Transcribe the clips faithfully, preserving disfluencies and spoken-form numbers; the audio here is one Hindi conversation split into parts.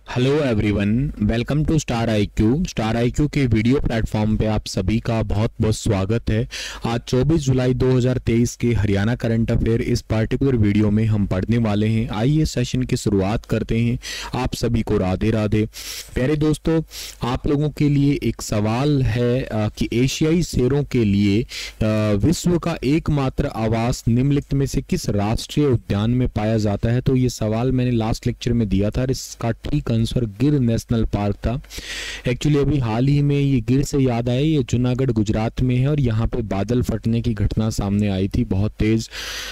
Hello everyone, welcome to star I Q. Star I Q के वीडियो प्लेटफॉर्म पे आप सभी का बहुत बहुत स्वागत है। आज चौबीस जुलाई दो हज़ार तेईस के हरियाणा करंट अफेयर इस पर्टिकुलर वीडियो में हम पढ़ने वाले हैं। आइए सेशन की शुरुआत करते हैं। आप सभी को राधे राधे। प्यारे दोस्तों, आप लोगों के लिए एक सवाल है आ, कि एशियाई शेरों के लिए आ, विश्व का एकमात्र आवास निम्नलिखित में से किस राष्ट्रीय उद्यान में पाया जाता है। तो ये सवाल मैंने लास्ट लेक्चर में दिया था। इसका ठीक आंसर गिर नेशनल पार्क था। एक्चुअली अभी हाल ही में ये गिर से याद आया, ये जूनागढ़ गुजरात में है और यहाँ पे बादल फटने की घटना सामने आई थी। बहुत तेज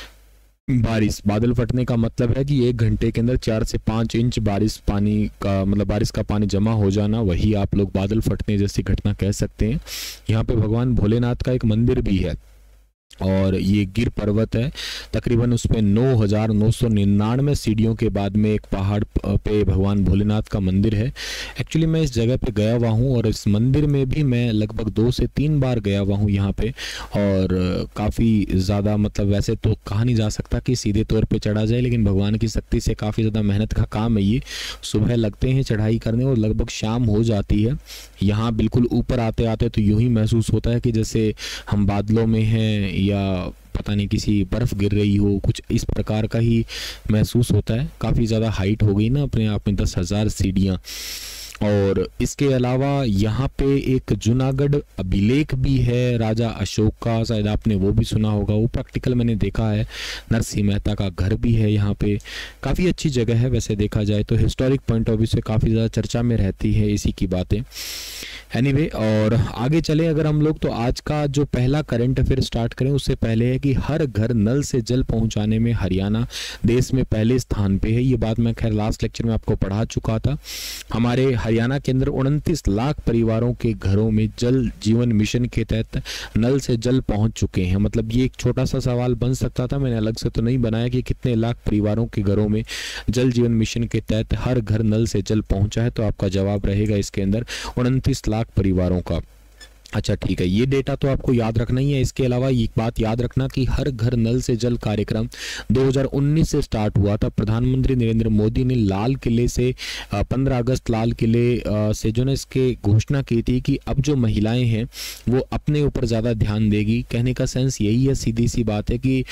बारिश, बादल फटने का मतलब है कि एक घंटे के अंदर चार से पाँच इंच बारिश पानी का मतलब बारिश का पानी जमा हो जाना, वही आप लोग बादल फटने जैसी घटना कह सकते हैं। यहाँ पे भगवान भोलेनाथ का एक मंदिर भी है और ये गिर पर्वत है। तकरीबन उस पे नौ हजार नौ सौ निन्यानवे सीढ़ियों के बाद में एक पहाड़ पे भगवान भोलेनाथ का मंदिर है। एक्चुअली मैं इस जगह पे गया हुआ हूँ और इस मंदिर में भी मैं लगभग दो से तीन बार गया हुआ हूँ यहाँ पे। और काफ़ी ज़्यादा मतलब वैसे तो कहा नहीं जा सकता कि सीधे तौर पे चढ़ा जाए, लेकिन भगवान की शक्ति से काफ़ी ज़्यादा मेहनत का काम है ये। सुबह लगते हैं चढ़ाई करने और लगभग शाम हो जाती है। यहाँ बिल्कुल ऊपर आते आते तो यूँ ही महसूस होता है कि जैसे हम बादलों में हैं या पता नहीं किसी बर्फ़ गिर रही हो, कुछ इस प्रकार का ही महसूस होता है। काफ़ी ज़्यादा हाइट हो गई ना अपने आप में, दस हज़ार सीढ़ियाँ। और इसके अलावा यहाँ पे एक जूनागढ़ अभिलेख भी है राजा अशोक का, शायद आपने वो भी सुना होगा। वो प्रैक्टिकल मैंने देखा है। नरसिंह मेहता का घर भी है यहाँ पे। काफ़ी अच्छी जगह है वैसे देखा जाए तो, हिस्टोरिक पॉइंट ऑफ व्यू से काफ़ी ज़्यादा चर्चा में रहती है इसी की बातें। एनीवे anyway, और आगे चले अगर हम लोग तो आज का जो पहला करंट अफेयर स्टार्ट करें उससे पहले है कि हर घर नल से जल पहुंचाने में हरियाणा देश में पहले स्थान पे है। ये बात मैं खैर लास्ट लेक्चर में आपको पढ़ा चुका था। हमारे हरियाणा के अंदर उनतीस लाख परिवारों के घरों में जल जीवन मिशन के तहत नल से जल पहुंच चुके हैं। मतलब ये एक छोटा सा सवाल बन सकता था, मैंने अलग से तो नहीं बनाया कि कितने लाख परिवारों के घरों में जल जीवन मिशन के तहत हर घर नल से जल पहुंचा है। तो आपका जवाब रहेगा इसके अंदर उनतीस लाख परिवारों का। अच्छा ठीक है, ये डेटा तो आपको याद रखना ही है। इसके अलावा एक बात याद रखना कि हर घर नल से जल कार्यक्रम दो हज़ार उन्नीस से स्टार्ट हुआ था। प्रधानमंत्री नरेंद्र मोदी ने लाल किले से पंद्रह अगस्त लाल किले से जो है इसके घोषणा की थी कि अब जो महिलाएं हैं वो अपने ऊपर ज़्यादा ध्यान देगी। कहने का सेंस यही है, सीधी सी बात है कि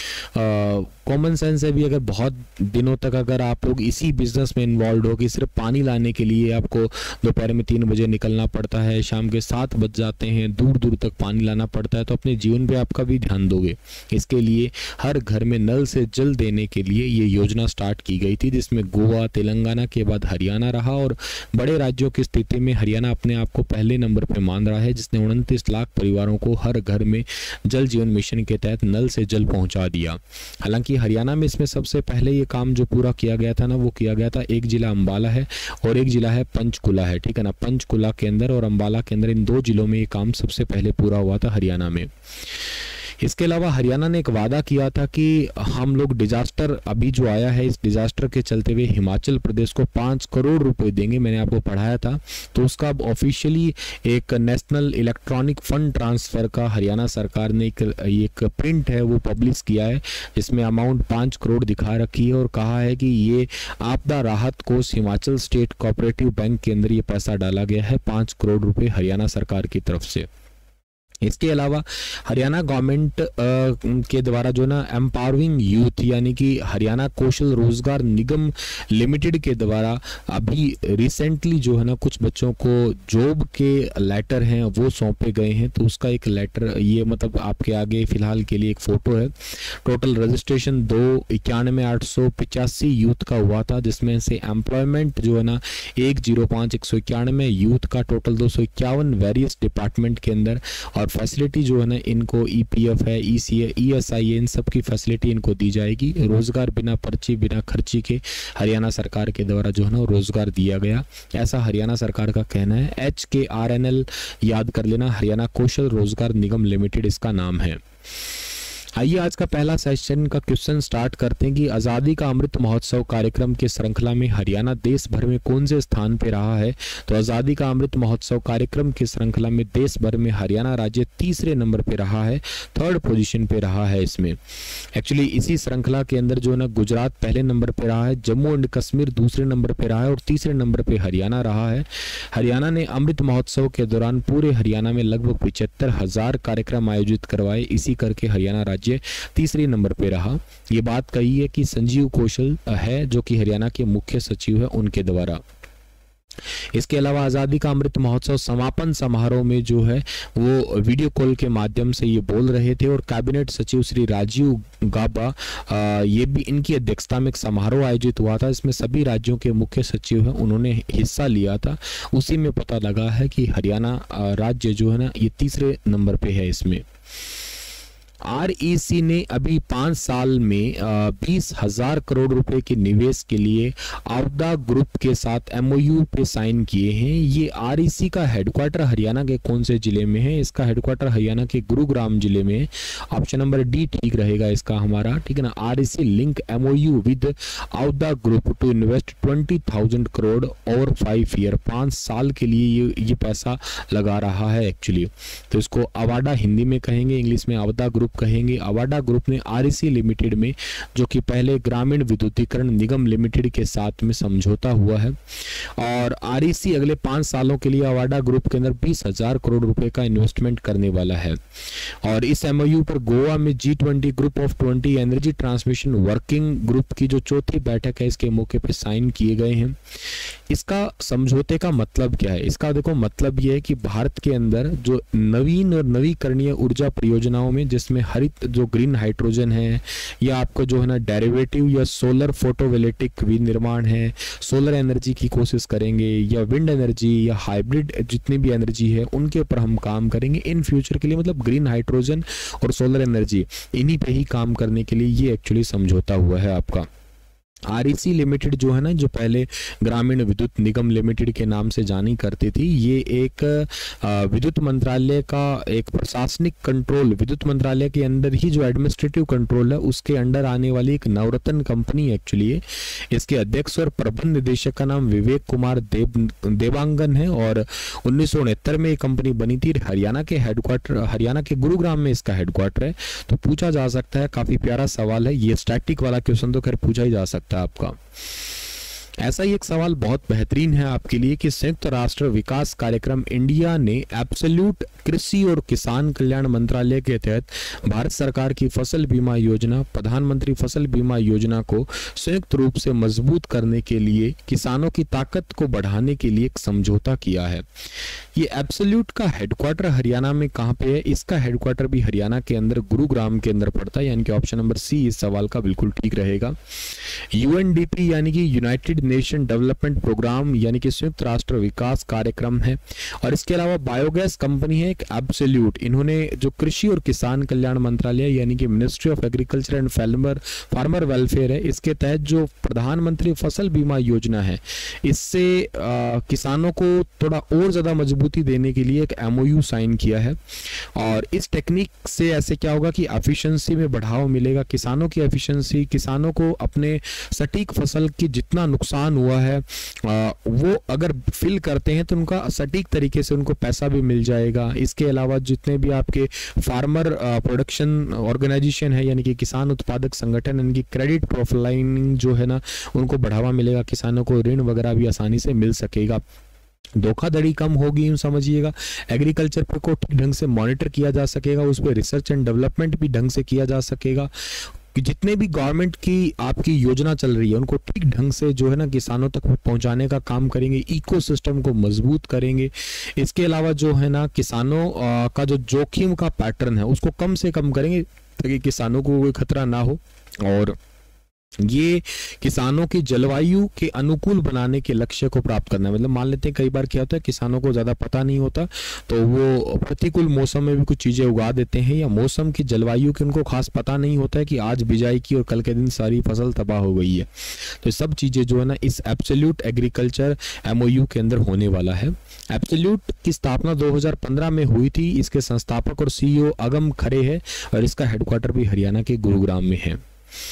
कॉमन सेंस है भी। अगर बहुत दिनों तक अगर आप लोग इसी बिजनेस में इन्वॉल्व हो कि सिर्फ पानी लाने के लिए आपको दोपहर में तीन बजे निकलना पड़ता है, शाम के सात बज जाते हैं, दूर दूर तक पानी लाना पड़ता है, तो अपने जीवन पे आपका भी ध्यान दोगे। इसके लिए हर घर में नल से जल देने के लिए ये योजना स्टार्ट की गई थी, जिसमें गोवा तेलंगाना के बाद हरियाणा रहा और बड़े राज्यों की स्थिति में हरियाणा अपने आप को पहले नंबर पर मान रहा है, जिसने उनतीस लाख परिवारों को हर घर में जल जीवन मिशन के तहत नल से जल पहुंचा दिया। हालांकि हरियाणा में इसमें सबसे पहले ये काम जो पूरा किया गया था ना, वो किया गया था, एक जिला अंबाला है और एक जिला है पंचकुला है, ठीक है ना। पंचकुला के अंदर और अंबाला के अंदर, इन दो जिलों में ये काम सबसे पहले पूरा हुआ था हरियाणा में। इसके अलावा हरियाणा ने एक वादा किया था कि हम लोग डिजास्टर अभी जो आया है, इस डिजास्टर के चलते हुए हिमाचल प्रदेश को पाँच करोड़ रुपए देंगे। मैंने आपको पढ़ाया था। तो उसका अब ऑफिशियली एक नेशनल इलेक्ट्रॉनिक फंड ट्रांसफर का हरियाणा सरकार ने एक, एक प्रिंट है वो पब्लिश किया है, जिसमें अमाउंट पाँच करोड़ दिखा रखी है और कहा है कि ये आपदा राहत कोष हिमाचल स्टेट कोऑपरेटिव बैंक के अंदर ये पैसा डाला गया है, पाँच करोड़ रुपए हरियाणा सरकार की तरफ से। इसके अलावा हरियाणा गवर्नमेंट के द्वारा जो ना एम्पावरिंग यूथ यानी कि हरियाणा कौशल रोजगार निगम लिमिटेड के द्वारा अभी रिसेंटली जो है ना कुछ बच्चों को जॉब के लेटर हैं वो सौंपे गए हैं। तो उसका एक लेटर, ये मतलब आपके आगे फिलहाल के लिए एक फ़ोटो है। टोटल रजिस्ट्रेशन दो इक्यानवे आठ सौ पिचासी यूथ का हुआ था, जिसमें से एम्प्लॉयमेंट जो है ना एक जीरो पाँच एक सौ इक्यानवे यूथ का, टोटल दो सौ इक्यावन वेरियस डिपार्टमेंट के अंदर। और फैसिलिटी जो है ना इनको ईपीएफ है, ईसीए, ईएसआई है, इन सब की फैसिलिटी इनको दी जाएगी। रोजगार बिना पर्ची बिना खर्ची के हरियाणा सरकार के द्वारा जो है ना रोजगार दिया गया, ऐसा हरियाणा सरकार का कहना है। एच के आर एन एल याद कर लेना, हरियाणा कौशल रोजगार निगम लिमिटेड इसका नाम है। आइए आज का पहला सेशन का क्वेश्चन स्टार्ट करते हैं कि आज़ादी का अमृत महोत्सव कार्यक्रम के श्रृंखला में हरियाणा देश भर में कौन से स्थान पे रहा है। तो आज़ादी का अमृत महोत्सव कार्यक्रम की श्रृंखला में देश भर में हरियाणा राज्य तीसरे नंबर पे रहा है, थर्ड पोजीशन पे रहा है। इसमें एक्चुअली इसी श्रृंखला के अंदर जो है ना गुजरात पहले नंबर पे रहा है, जम्मू एंड कश्मीर दूसरे नंबर पे रहा है और तीसरे नंबर पे हरियाणा रहा है। हरियाणा ने अमृत महोत्सव के दौरान पूरे हरियाणा में लगभग पिछहत्तर हजार कार्यक्रम आयोजित करवाए, इसी करके हरियाणा राज्य तीसरे नंबर पे रहा। ये बात कही है कि संजीव कौशल है जो कि हरियाणा के मुख्य सचिव है, उनके द्वारा। इसके अलावा आज़ादी का अमृत महोत्सव समापन समारोह में जो है वो वीडियो कॉल के माध्यम से ये बोल रहे थे और कैबिनेट सचिव श्री राजीव गाबा ये भी इनकी अध्यक्षता में एक समारोह आयोजित हुआ था। इसमें सभी राज्यों के मुख्य सचिव हैं उन्होंने हिस्सा लिया था। उसी में पता लगा है कि हरियाणा राज्य जो है ना ये तीसरे नंबर पे है। इसमें आरईसी ने अभी पांच साल में बीस हजार करोड़ रुपए के निवेश के लिए आवदा ग्रुप के साथ एमओयू पे साइन किए हैं। ये आरईसी का हेडक्वार्टर हरियाणा के कौन से जिले में है? इसका हेडक्वार्टर हरियाणा के गुरुग्राम जिले में है। ऑप्शन नंबर डी ठीक रहेगा इसका हमारा, ठीक है ना। REC link MOU with Avaada group to invest twenty thousand crore और फाइव ईयर, पांच साल के लिए ये ये पैसा लगा रहा है एक्चुअली। तो इसको अवाडा हिंदी में कहेंगे, इंग्लिश में आवदा ग्रुप कहेंगे। अवाडा ग्रुप ने आरईसी लिमिटेड में जो कि पहले ग्रामीण विद्युतीकरण निगम लिमिटेड के साथ में समझौता हुआ है और आरईसी अगले पांच सालों के लिए अवाडा ग्रुप के अंदर बीस हजार करोड़ रुपए का इन्वेस्टमेंट करने वाला है। और इस एमओयू पर गोवा में G twenty group of twenty energy transmission working group की जो चौथी बैठक है इसके मौके पर साइन किए गए हैं। इसका समझौते का मतलब क्या है? इसका देखो मतलब यह है कि भारत के अंदर जो नवीन और नवीकरणीय ऊर्जा परियोजनाओं में जिसमें हरित जो ग्रीन हाइड्रोजन है या आपका जो है ना डेरिवेटिव या सोलर फोटोवोल्टिक विनिर्माण है, सोलर एनर्जी की कोशिश करेंगे या विंड एनर्जी या हाइब्रिड जितनी भी एनर्जी है उनके ऊपर हम काम करेंगे इन फ्यूचर के लिए। मतलब ग्रीन हाइड्रोजन और सोलर एनर्जी इन्हीं पे ही काम करने के लिए ये एक्चुअली समझौता हुआ है आपका। आरईसी लिमिटेड जो है ना जो पहले ग्रामीण विद्युत निगम लिमिटेड के नाम से जानी करती थी, ये एक विद्युत मंत्रालय का एक प्रशासनिक कंट्रोल, विद्युत मंत्रालय के अंदर ही जो एडमिनिस्ट्रेटिव कंट्रोल है उसके अंडर आने वाली एक नवरत्न कंपनी एक्चुअली है। इसके अध्यक्ष और प्रबंध निदेशक का नाम विवेक कुमार देव देवांगन है और उन्नीस सौ उनहत्तर में ये कंपनी बनी थी। हरियाणा के हेडक्वार्टर हरियाणा के गुरुग्राम में इसका हेडक्वार्टर है। तो पूछा जा सकता है, काफी प्यारा सवाल है ये, स्टैटिक वाला क्वेश्चन तो खैर पूछा ही जा सकता है आपका। ऐसा ही एक सवाल बहुत बेहतरीन है आपके लिए कि संयुक्त राष्ट्र विकास कार्यक्रम इंडिया ने एब्सोल्यूट कृषि और किसान कल्याण मंत्रालय के तहत भारत सरकार की फसल बीमा योजना, प्रधानमंत्री फसल बीमा योजना को संयुक्त रूप से मजबूत करने के लिए किसानों की ताकत को बढ़ाने के लिए एक समझौता किया है। ये एब्सोल्यूट का हेडक्वार्टर हरियाणा में कहाँ पे है? इसका हेडक्वार्टर भी हरियाणा के अंदर गुरुग्राम के अंदर पड़ता है, यानी कि ऑप्शन नंबर सी इस सवाल का बिल्कुल ठीक रहेगा। यूएनडीपी यानी कि यूनाइटेड नेशन डेवलपमेंट प्रोग्राम यानी कि संयुक्त राष्ट्र विकास कार्यक्रम है और इसके अलावा बायोगैस कंपनी है एक एब्सोल्यूट। इन्होंने जो कृषि और किसान कल्याण मंत्रालय यानी कि ministry of agriculture and farmer farmer welfare है, इसके तहत जो प्रधानमंत्री फसल बीमा योजना है इससे आ, किसानों को थोड़ा और ज्यादा मजबूती देने के लिए एक एमओयू साइन किया है। और इस टेक्निक से ऐसे क्या होगा कि एफिशिएंसी में बढ़ावा मिलेगा, किसानों की एफिशिएंसी, किसानों को अपने सटीक फसल की जितना नुकसान हुआ है आ, वो अगर फिल करते हैं तो उनका सटीक तरीके से उनको पैसा भी मिल जाएगा। इसके अलावा जितने भी आपके फार्मर प्रोडक्शन ऑर्गेनाइजेशन है यानी कि किसान उत्पादक संगठन, इनकी क्रेडिट प्रोफाइलिंग जो है ना उनको बढ़ावा मिलेगा, किसानों को ऋण वगैरह भी आसानी से मिल सकेगा, धोखाधड़ी कम होगी यूं समझिएगा, एग्रीकल्चर पे को ठीक ढंग से मॉनिटर किया जा सकेगा, उस पर रिसर्च एंड डेवलपमेंट भी ढंग से किया जा सकेगा कि जितने भी गवर्नमेंट की आपकी योजना चल रही है उनको ठीक ढंग से जो है ना किसानों तक पहुंचाने का काम करेंगे, इकोसिस्टम को मजबूत करेंगे। इसके अलावा जो है ना किसानों का जो जोखिम का पैटर्न है उसको कम से कम करेंगे ताकि किसानों को कोई खतरा ना हो और ये किसानों की जलवायु के अनुकूल बनाने के लक्ष्य को प्राप्त करना है। मतलब मान लेते हैं कई बार क्या होता है, किसानों को ज़्यादा पता नहीं होता तो वो प्रतिकूल मौसम में भी कुछ चीज़ें उगा देते हैं, या मौसम की जलवायु की उनको खास पता नहीं होता है कि आज बिजाई की और कल के दिन सारी फसल तबाह हो गई है। तो सब चीज़ें जो है ना इस एब्सोल्यूट एग्रीकल्चर एमओयू के अंदर होने वाला है। एब्सोल्यूट की स्थापना दो हज़ार पंद्रह में हुई थी। इसके संस्थापक और सीईओ अगम खरे है और इसका हेडक्वार्टर भी हरियाणा के गुरुग्राम में है।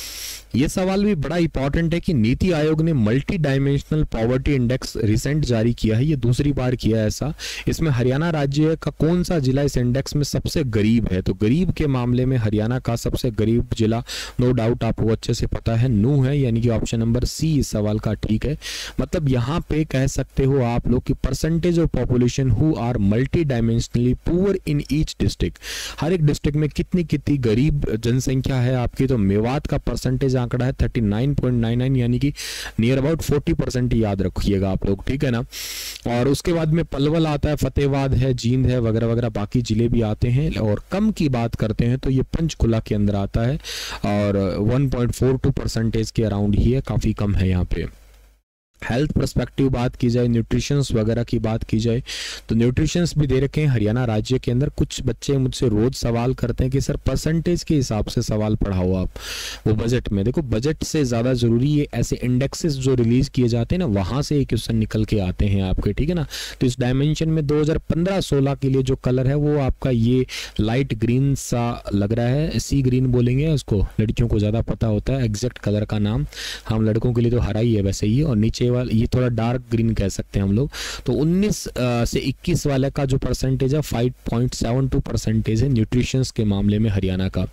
ये सवाल भी बड़ा इंपॉर्टेंट है कि नीति आयोग ने multi dimensional poverty index recent जारी किया है, ये दूसरी बार किया है ऐसा। इसमें हरियाणा राज्य का कौन सा जिला इस इंडेक्स में सबसे गरीब है? तो गरीब के मामले में हरियाणा का सबसे गरीब जिला नो डाउट आपको अच्छे से पता है, नूह है, यानी कि ऑप्शन नंबर सी इस सवाल का ठीक है। मतलब यहाँ पे कह सकते हो आप लोग कि percentage of population who are multi dimensionally poor in each district, हर एक डिस्ट्रिक्ट में कितनी कितनी गरीब जनसंख्या है आपकी। तो मेवात का परसेंटेज आंकड़ा है उनतालीस पॉइंट नाइन नाइन, यानी कि नियर अबाउट चालीस परसेंट याद रखिएगा आप लोग, ठीक है ना। और उसके बाद में पलवल आता है, फतेहाबाद है, जींद है, वगैरह वगैरह बाकी जिले भी आते हैं। और कम की बात करते हैं तो ये पंचकुला के अंदर आता है और one point four two percentage के अराउंड ही है, काफी कम है यहाँ पे। हेल्थ पर्सपेक्टिव बात की जाए, न्यूट्रिशंस वगैरह की बात की जाए तो न्यूट्रिशंस भी दे रखे हैं हरियाणा राज्य के अंदर। कुछ बच्चे मुझसे रोज सवाल करते हैं कि सर परसेंटेज के हिसाब से सवाल पढ़ाओ आप, वो बजट में। देखो बजट से ज़्यादा ज़रूरी ये ऐसे इंडेक्सेस जो रिलीज किए जाते हैं ना, वहाँ से ये क्वेश्चन निकल के आते हैं आपके, ठीक है ना। तो इस डायमेंशन में दो हज़ार पंद्रह सोलह के लिए जो कलर है वो आपका ये लाइट ग्रीन सा लग रहा है, सी ग्रीन बोलेंगे उसको, लड़कियों को ज़्यादा पता होता है एग्जैक्ट कलर का नाम, हम लड़कों के लिए तो हरा ही है वैसे ही, और नीचे वाला ये थोड़ा डार्क ग्रीन कह सकते हैं हम लोग। तो उन्नीस से इक्कीस वाले का जो परसेंटेज है five point seven two percentage है न्यूट्रिशंस के मामले में हरियाणा का।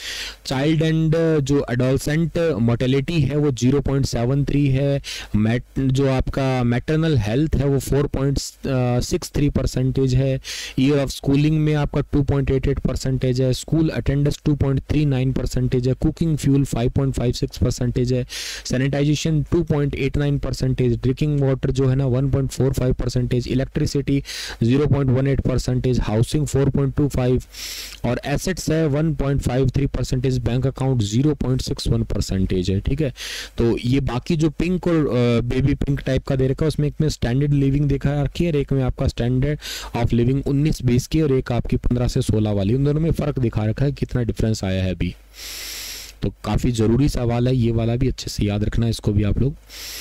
चाइल्ड एंड जो एडोलसेंट मोर्टेलिटी है वो ज़ीरो पॉइंट सेवन थ्री है। मैट जो आपका मैटरनल हेल्थ है वो four point six three percentage है। ईयर ऑफ स्कूलिंग में आपका two point eight eight percentage है। School attendance two point three nine percentage है। Cooking fuel five point five six percentage है। Sanitization to point eight nine percentage. Drinking water जो है ना one point four five percentage. Electricity zero point one eight percentage. Housing four point two five और एसेट्स है one point five three percentage. Bank account zero point six one percentage है, ठीक है। तो ये बाकी जो पिंक और बेबी पिंक टाइप का दे रखा है उसमें एक में स्टैंडर्ड लिविंग देखा रखी है और एक में आपका स्टैंडर्ड ऑफ लिविंग उन्नीस बीस की और एक आपकी पंद्रह से सोलह वाली, उन दोनों में फर्क दिखा रखा है कितना डिफरेंस आया है अभी। तो काफी जरूरी सवाल है ये वाला भी, अच्छे से याद रखना इसको भी आप लोग।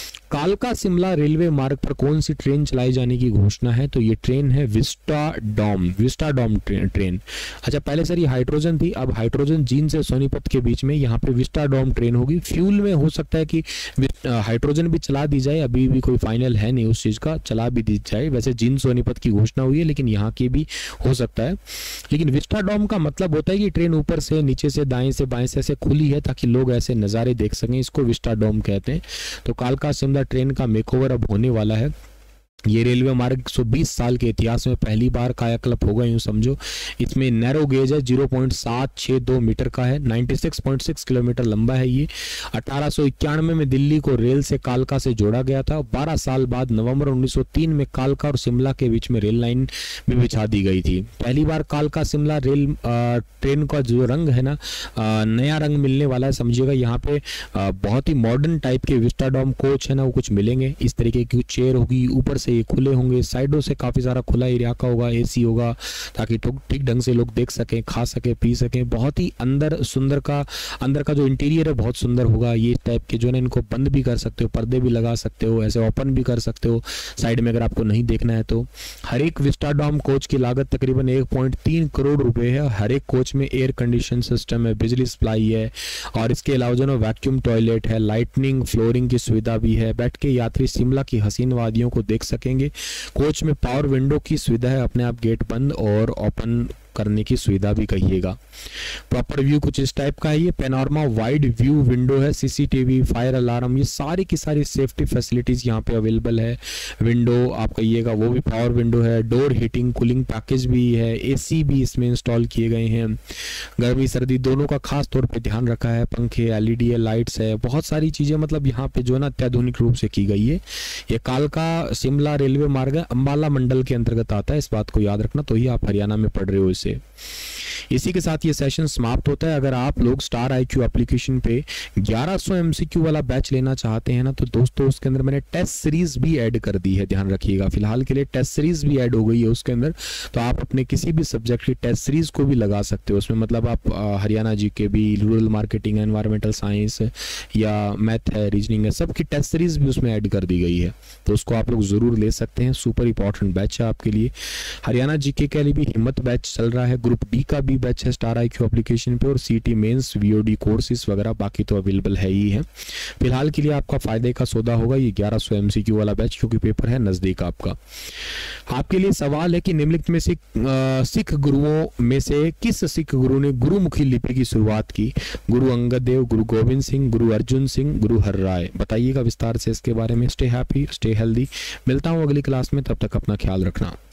कालका शिमला रेलवे मार्ग पर कौन सी ट्रेन चलाई जाने की घोषणा है? तो ये ट्रेन है विस्टाडोम, विस्टाडोम ट्रेन, ट्रेन। अच्छा पहले सर ये हाइड्रोजन थी, अब हाइड्रोजन जींद से सोनीपत के बीच में यहाँ पे विस्टाडोम ट्रेन होगी। फ्यूल में हो सकता है कि हाइड्रोजन भी चला दी जाए, अभी भी कोई फाइनल है नहीं उस चीज का, चला भी दी जाए। वैसे जींद सोनीपत की घोषणा हुई है लेकिन यहाँ की भी हो सकता है। लेकिन विस्टाडोम का मतलब होता है कि ट्रेन ऊपर से नीचे से दाएं से बाएं से ऐसे खुली है ताकि लोग ऐसे नज़ारे देख सकें, इसको विस्टाडोम कहते हैं। तो कालका शिमला ट्रेन का मेकओवर अब होने वाला है। ये रेलवे मार्ग एक सौ बीस साल के इतिहास में पहली बार कायाकल्प होगा, यूं समझो। इसमें नैरो गेज है, zero point seven six two metre का है, छियानवे पॉइंट सिक्स किलोमीटर लंबा है ये। अठारह सौ इक्यानवे में दिल्ली को रेल से कालका से जोड़ा गया था। बारह साल बाद नवंबर उन्नीस सौ तीन में कालका और शिमला के बीच में रेल लाइन भी बिछा दी गई थी। पहली बार कालका शिमला रेल आ, ट्रेन का जो रंग है ना, आ, नया रंग मिलने वाला है, समझिएगा। यहाँ पे आ, बहुत ही मॉडर्न टाइप के विस्टाडोम कोच है ना वो कुछ मिलेंगे। इस तरीके की चेयर होगी, ऊपर से ये खुले होंगे, साइडों से काफी सारा खुला एरिया का होगा, एसी होगा ताकि ठीक ढंग से लोग देख सकें, खा सकें, पी सकें। बहुत ही अंदर सुंदर का अंदर का जो इंटीरियर है बहुत सुंदर होगा। ये टाइप के जो है ना इनको बंद भी कर सकते हो, पर्दे भी लगा सकते हो, ऐसे ओपन भी कर सकते हो साइड में अगर आपको नहीं देखना है तो। हर एक विस्टाडोम कोच की लागत तकरीबन एक पॉइंट तीन करोड़ रुपए है। हर एक कोच में एयर कंडीशन सिस्टम है, बिजली सप्लाई है और इसके अलावा जो ना वैक्यूम टॉयलेट है, लाइटनिंग फ्लोरिंग की सुविधा भी है। बैठ के यात्री शिमला की हसीन वादियों को देख सकेंगे। कोच में पावर विंडो की सुविधा है, अपने आप गेट बंद और ओपन करने की सुविधा भी कहिएगा। प्रॉपर व्यू कुछ इस टाइप का है। ये पेनोरमा वाइड व्यू विंडो है, सीसीटीवी, फायर अलार्म, ये सारी की सारी सेफ्टी फैसिलिटीज यहाँ पे अवेलेबल है। विंडो आप कहिएगा वो भी पावर विंडो है। डोर हीटिंग कूलिंग पैकेज भी है, एसी भी इसमें इंस्टॉल किए गए हैं। गर्मी सर्दी दोनों का खास तौर पे ध्यान रखा है। पंखे, एलईडी है, लाइट्स है, बहुत सारी चीजें मतलब यहाँ पे जो है ना अत्याधुनिक रूप से की गई है। ये कालका शिमला रेलवे मार्ग अंबाला मंडल के अंतर्गत आता है, इस बात को याद रखना, तो ही आप हरियाणा में पढ़ रहे हो। से। इसी के साथ ये सेशन समाप्त होता है। अगर आप लोग स्टार आई क्यू एप्लीकेशन पे ग्यारह सौ एमसीक्यू वाला बैच लेना चाहते हैं ना, तो दोस्तों उसके अंदर मैंने टेस्ट सीरीज भी ऐड कर दी है, ध्यान रखिएगा। फिलहाल के लिए टेस्ट सीरीज भी ऐड हो गई है उसके अंदर, तो आप अपने किसी भी सब्जेक्ट की टेस्ट सीरीज को भी लगा सकते हो उसमें। मतलब आप हरियाणा जी के भी, रूरल मार्केटिंग, एनवायरमेंटल साइंस या मैथ है, रीजनिंग है, सब की टेस्ट सीरीज भी उसमें ऐड कर दी गई है, तो उसको आप लोग जरूर ले सकते हैं। सुपर इंपॉर्टेंट बैच है आपके लिए। हरियाणा जीके के लिए भी हिम्मत बैच चल रहा है, ग्रुप डी का भी बैच है स्टार आई क्यू एप्लीकेशन पे, और सीटी मेंस, वीओडी कोर्सेज वगैरह बाकी तो अवेलेबल है ही है। फिलहाल के लिए आपका फायदे का सौदा होगा ये ग्यारह सौ एमसीक्यू वाला बैच, क्योंकि पेपर है नजदीक आपका। आपके लिए सवाल है कि निम्नलिखित में से सिख गुरुओं में से किस सिख गुरु ने गुरुमुखी लिपि की शुरुआत की? गुरु अंगद देव, गुरु गोविंद सिंह, गुरु अर्जुन सिंह, गुरु हरराय। बताइएगा विस्तार से इसके बारे में। Stay happy, stay healthy. मिलता हूं अगली क्लास में, तब तक अपना ख्याल रखना।